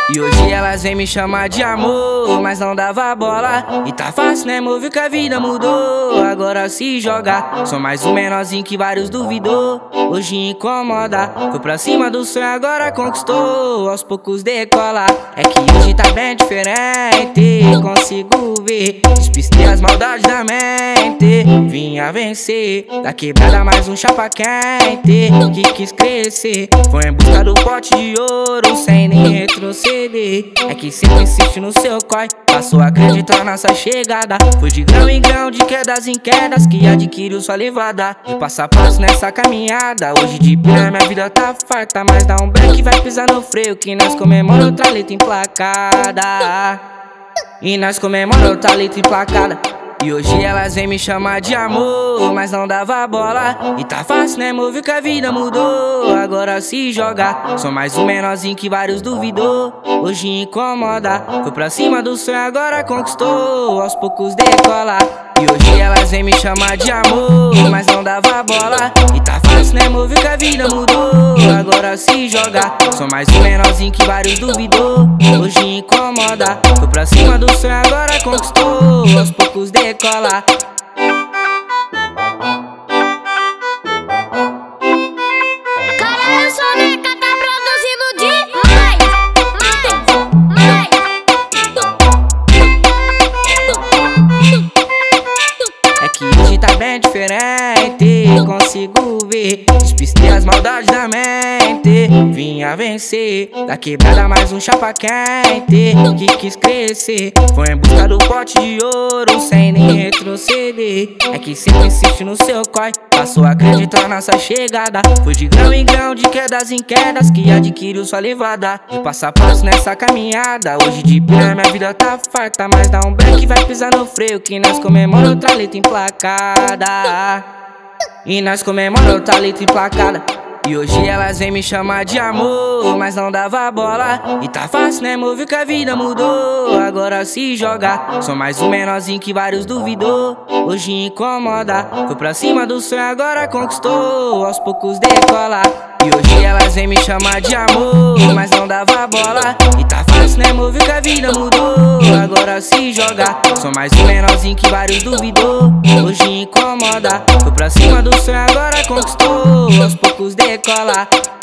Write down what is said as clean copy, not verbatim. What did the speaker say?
E hoje elas vêm me chamar de amor, mas não dava bola. E tá fácil, né, mover que a vida mudou. Agora se joga, sou mais um menorzinho que vários duvidou. Hoje incomoda, foi pra cima do sonho, agora conquistou. Aos poucos decola, é que hoje tá bem diferente. Consigo ver, despistei as maldades da mente. Vinha vencer, da quebrada mais um chapa quente. Que quis crescer, foi em busca do pote de ouro sem nem retroceder. É que sempre insiste no seu corre, passou a acreditar nessa chegada. Foi de grão em grão, de quedas em quedas, que adquiriu sua levada. E passo a passo nessa caminhada, hoje de pé minha vida tá farta. Mas dá um break, vai pisar no freio, que nós comemora outra letra emplacada. E nós comemora outra letra emplacada. E hoje elas vêm me chamar de amor, mas não dava bola. E tá fácil, né, mover que a vida mudou. Agora se joga, sou mais um menorzinho que vários duvidou. Hoje incomoda, foi pra cima do sonho, agora conquistou. Aos poucos decola. E hoje elas vêm me chamar de amor, mas não dava bola. E tá fácil, né, mover que a vida mudou. Agora se joga, sou mais um menorzinho que vários duvidou. Hoje incomoda, foi pra cima do sonho, agora conquistou. Aos poucos decola. Caralho, Soneca tá produzindo demais. É que hoje tá bem diferente, consigo ver, despistei as maldades da mente. Vinha vencer, da quebrada mais um chapa quente. Que quis crescer, foi em busca do pote de ouro sem nem retroceder. É que sempre insiste no seu corre, passou a acreditar nessa chegada. Foi de grão em grão, de quedas em quedas, que adquiriu sua levada. E passo a passo nessa caminhada, hoje de pé minha vida tá farta. Mas dá um break, vai pisar no freio, que nós comemora outra letra emplacada. E nós comemora outra letra emplacada. E hoje elas vêm me chamar de amor, mas não dava bola. E tá fácil, né, mover que a vida mudou. Agora se joga, sou mais um menorzinho que vários duvidou. Hoje incomoda, foi pra cima do sonho, agora conquistou. Aos poucos decola. E hoje elas vêm me chamar de amor, mas não dava bola. E tá fácil, né, mover que a vida mudou. Agora se joga, sou mais um menorzinho que vários duvidou. Hoje incomoda, foi pra cima do sonho, agora conquistou. Aos poucos decola.